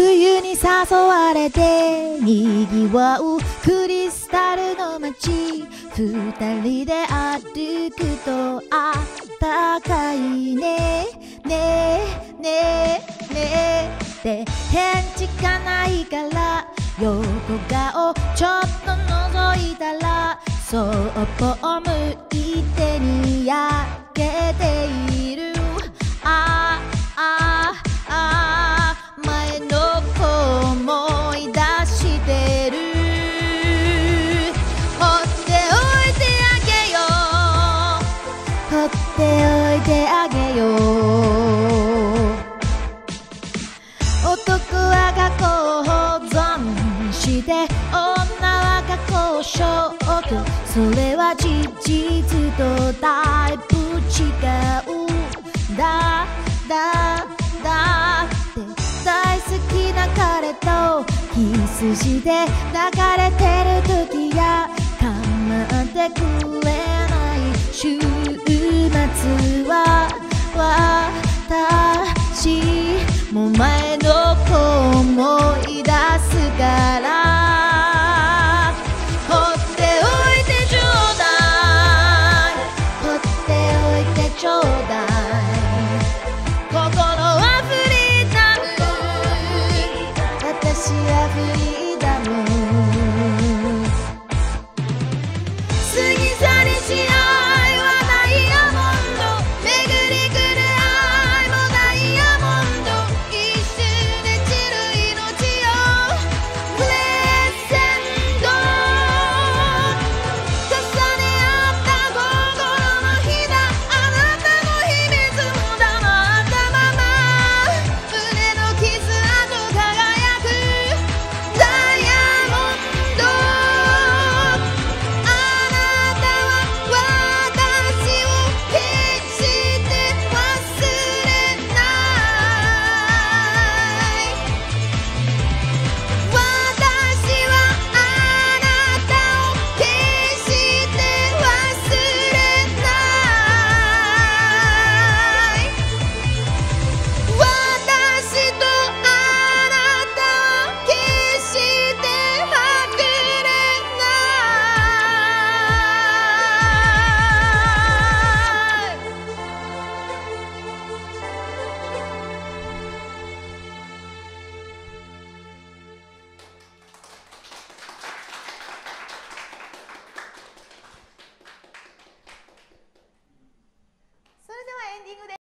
冬に誘われて賑わうクリスタルの街、二人で歩くとあったかいね。ねえねえねえって返事がないから横顔ちょっと覗いたら、そっぽ向いてにやけている。ああああ前の子思い出してる。放っておいてあげよう、放っておいてあげよう。男は過去を保存して女は過去を消去、それは事実とだいぶ違う。だって大好きな彼とキスして抱かれてる時や構ってくれ